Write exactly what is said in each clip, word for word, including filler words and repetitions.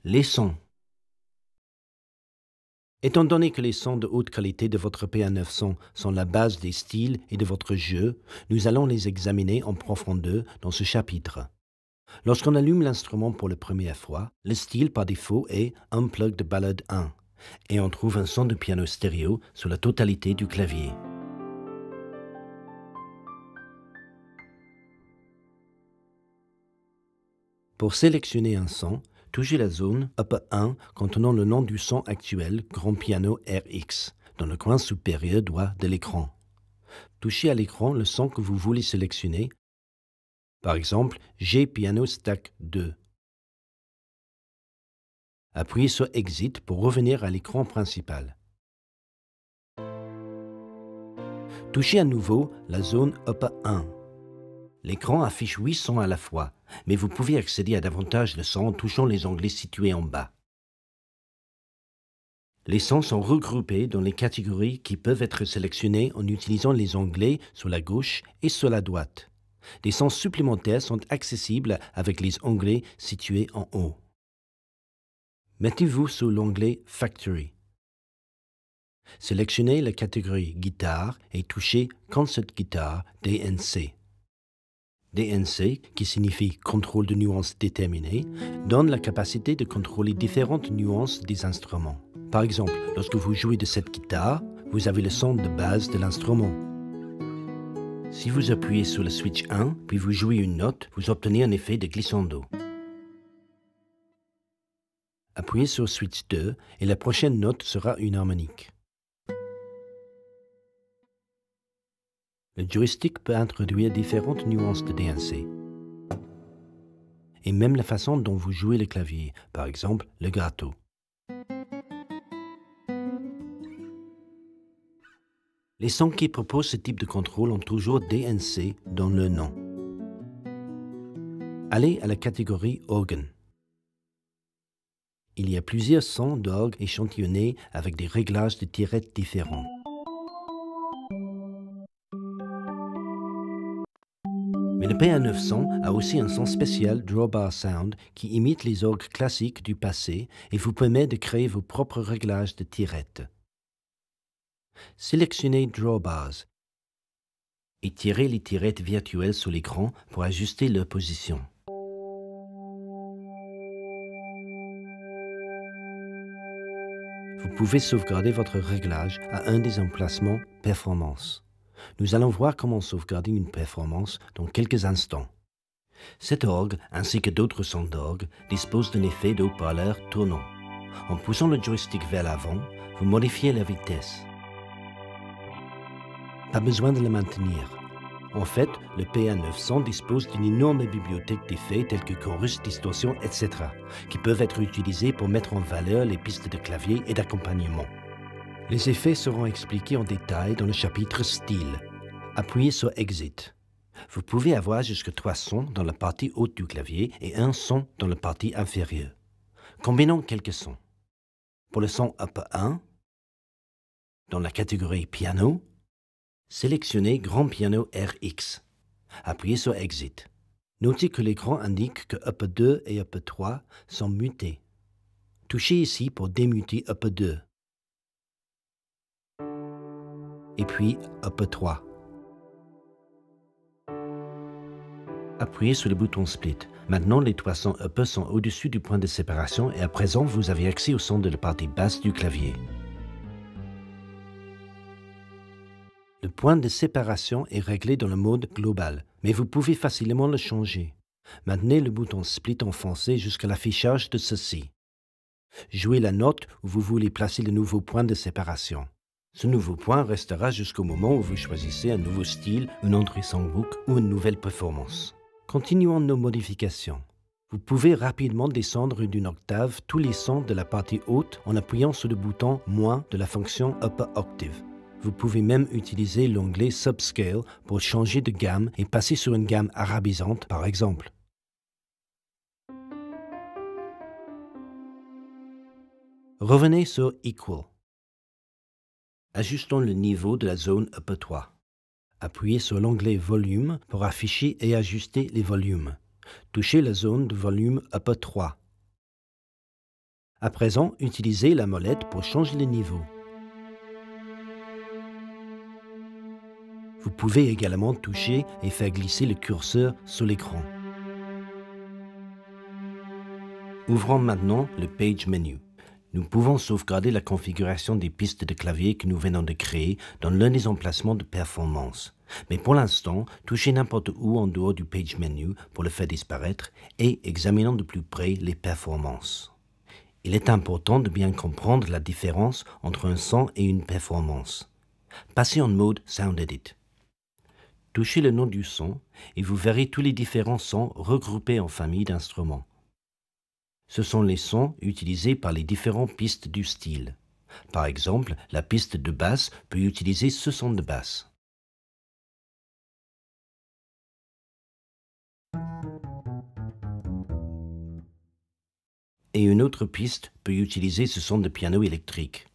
Les sons. Étant donné que les sons de haute qualité de votre P A neuf cents sont la base des styles et de votre jeu, nous allons les examiner en profondeur dans ce chapitre. Lorsqu'on allume l'instrument pour la première fois, le style par défaut est Unplugged Ballad un et on trouve un son de piano stéréo sur la totalité du clavier. Pour sélectionner un son, touchez la zone Upper un contenant le nom du son actuel Grand Piano R X dans le coin supérieur droit de l'écran. Touchez à l'écran le son que vous voulez sélectionner, par exemple G Piano Stack deux. Appuyez sur Exit pour revenir à l'écran principal. Touchez à nouveau la zone Upper un. L'écran affiche huit sons à la fois, mais vous pouvez accéder à davantage de sons en touchant les onglets situés en bas. Les sons sont regroupés dans les catégories qui peuvent être sélectionnées en utilisant les onglets sur la gauche et sur la droite. Des sons supplémentaires sont accessibles avec les onglets situés en haut. Mettez-vous sur l'onglet Factory. Sélectionnez la catégorie Guitare et touchez Concert Guitar D N C. D N C, qui signifie contrôle de nuances déterminées, donne la capacité de contrôler différentes nuances des instruments. Par exemple, lorsque vous jouez de cette guitare, vous avez le son de base de l'instrument. Si vous appuyez sur le switch un, puis vous jouez une note, vous obtenez un effet de glissando. Appuyez sur switch deux et la prochaine note sera une harmonique. Le joystick peut introduire différentes nuances de D N C. Et même la façon dont vous jouez le clavier, par exemple le gâteau. Les sons qui proposent ce type de contrôle ont toujours D N C dans le nom. Allez à la catégorie Organ. Il y a plusieurs sons d'orgue échantillonnés avec des réglages de tirettes différents. Mais le P A neuf cents a aussi un son spécial Drawbar Sound qui imite les orgues classiques du passé et vous permet de créer vos propres réglages de tirettes. Sélectionnez Drawbars et tirez les tirettes virtuelles sur l'écran pour ajuster leur position. Vous pouvez sauvegarder votre réglage à un des emplacements Performance. Nous allons voir comment sauvegarder une performance dans quelques instants. Cet orgue, ainsi que d'autres sons d'orgue, dispose d'un effet de haut-parleur tournant. En poussant le joystick vers l'avant, vous modifiez la vitesse. Pas besoin de le maintenir. En fait, le P A neuf cents dispose d'une énorme bibliothèque d'effets tels que chorus, distorsion, et cetera, qui peuvent être utilisés pour mettre en valeur les pistes de clavier et d'accompagnement. Les effets seront expliqués en détail dans le chapitre Style. Appuyez sur Exit. Vous pouvez avoir jusque trois sons dans la partie haute du clavier et un son dans la partie inférieure. Combinons quelques sons. Pour le son Upper un, dans la catégorie Piano, sélectionnez Grand Piano R X. Appuyez sur Exit. Notez que l'écran indique que Upper deux et Upper trois sont mutés. Touchez ici pour démuter Upper deux. Et puis Upper trois. Appuyez sur le bouton Split. Maintenant, les trois sons Upper sont au-dessus du point de séparation et à présent, vous avez accès au son de la partie basse du clavier. Le point de séparation est réglé dans le mode global, mais vous pouvez facilement le changer. Maintenez le bouton Split enfoncé jusqu'à l'affichage de ceci. Jouez la note où vous voulez placer le nouveau point de séparation. Ce nouveau point restera jusqu'au moment où vous choisissez un nouveau style, une entrée songbook ou une nouvelle performance. Continuons nos modifications. Vous pouvez rapidement descendre d'une octave tous les sons de la partie haute en appuyant sur le bouton moins de la fonction Upper Octave. Vous pouvez même utiliser l'onglet Subscale pour changer de gamme et passer sur une gamme arabisante par exemple. Revenez sur Equal. Ajustons le niveau de la zone Upper trois. Appuyez sur l'onglet Volume pour afficher et ajuster les volumes. Touchez la zone de volume Upper trois. À présent, utilisez la molette pour changer le niveau. Vous pouvez également toucher et faire glisser le curseur sur l'écran. Ouvrons maintenant le Page Menu. Nous pouvons sauvegarder la configuration des pistes de clavier que nous venons de créer dans l'un des emplacements de performance. Mais pour l'instant, touchez n'importe où en dehors du Page Menu pour le faire disparaître et examinons de plus près les performances. Il est important de bien comprendre la différence entre un son et une performance. Passez en mode Sound Edit. Touchez le nom du son et vous verrez tous les différents sons regroupés en familles d'instruments. Ce sont les sons utilisés par les différentes pistes du style. Par exemple, la piste de basse peut utiliser ce son de basse. Et une autre piste peut utiliser ce son de piano électrique.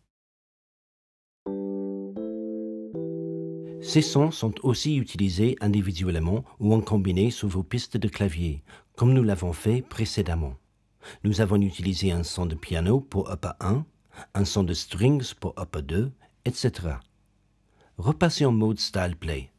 Ces sons sont aussi utilisés individuellement ou en combiné sur vos pistes de clavier, comme nous l'avons fait précédemment. Nous avons utilisé un son de piano pour upper un, un son de strings pour upper deux, et cetera. Repassez en mode Style Play.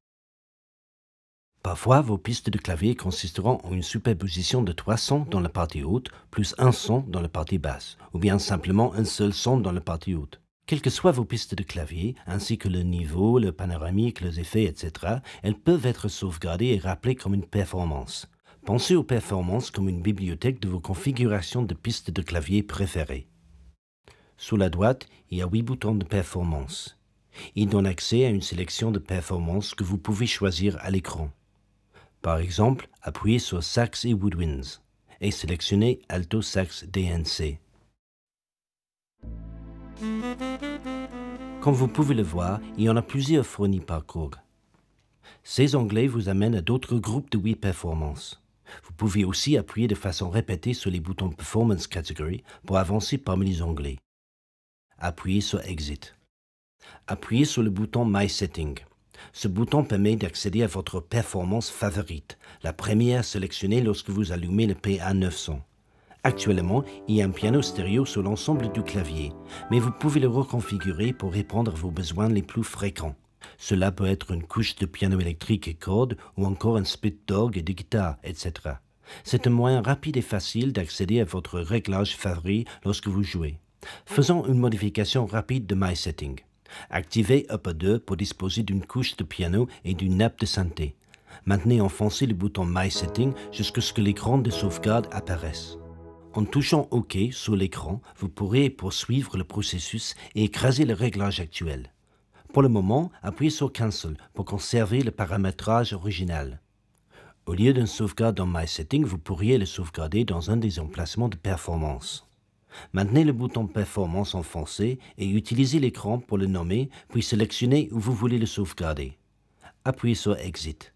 Parfois, vos pistes de clavier consisteront en une superposition de trois sons dans la partie haute, plus un son dans la partie basse, ou bien simplement un seul son dans la partie haute. Quelles que soient vos pistes de clavier, ainsi que le niveau, le panoramique, les effets, et cetera, elles peuvent être sauvegardées et rappelées comme une performance. Pensez aux performances comme une bibliothèque de vos configurations de pistes de clavier préférées. Sous la droite, il y a huit boutons de performance. Ils donnent accès à une sélection de performances que vous pouvez choisir à l'écran. Par exemple, appuyez sur Sax et Woodwinds et sélectionnez Alto Sax D N C. Comme vous pouvez le voir, il y en a plusieurs fournis par Korg. Ces onglets vous amènent à d'autres groupes de huit performances. Vous pouvez aussi appuyer de façon répétée sur les boutons Performance Category pour avancer parmi les onglets. Appuyez sur Exit. Appuyez sur le bouton My Setting. Ce bouton permet d'accéder à votre performance favorite, la première sélectionnée lorsque vous allumez le P A neuf cents. Actuellement, il y a un piano stéréo sur l'ensemble du clavier, mais vous pouvez le reconfigurer pour répondre à vos besoins les plus fréquents. Cela peut être une couche de piano électrique et cordes ou encore un split d'orgue et de guitare, et cetera. C'est un moyen rapide et facile d'accéder à votre réglage favori lorsque vous jouez. Faisons une modification rapide de My Setting. Activez Upper deux pour disposer d'une couche de piano et d'une nappe de synthé. Maintenez enfoncé le bouton My Setting jusqu'à ce que l'écran de sauvegarde apparaisse. En touchant OK sur l'écran, vous pourrez poursuivre le processus et écraser le réglage actuel. Pour le moment, appuyez sur Cancel pour conserver le paramétrage original. Au lieu d'une sauvegarde dans My Setting, vous pourriez le sauvegarder dans un des emplacements de performance. Maintenez le bouton Performance enfoncé et utilisez l'écran pour le nommer, puis sélectionnez où vous voulez le sauvegarder. Appuyez sur Exit.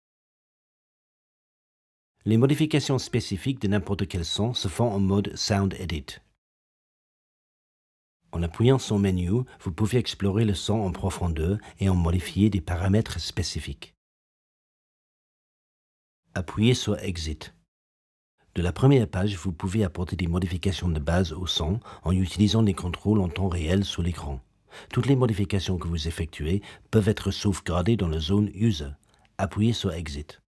Les modifications spécifiques de n'importe quel son se font en mode Sound Edit. En appuyant sur Menu, vous pouvez explorer le son en profondeur et en modifier des paramètres spécifiques. Appuyez sur Exit. De la première page, vous pouvez apporter des modifications de base au son en utilisant les contrôles en temps réel sur l'écran. Toutes les modifications que vous effectuez peuvent être sauvegardées dans la zone User. Appuyez sur Exit.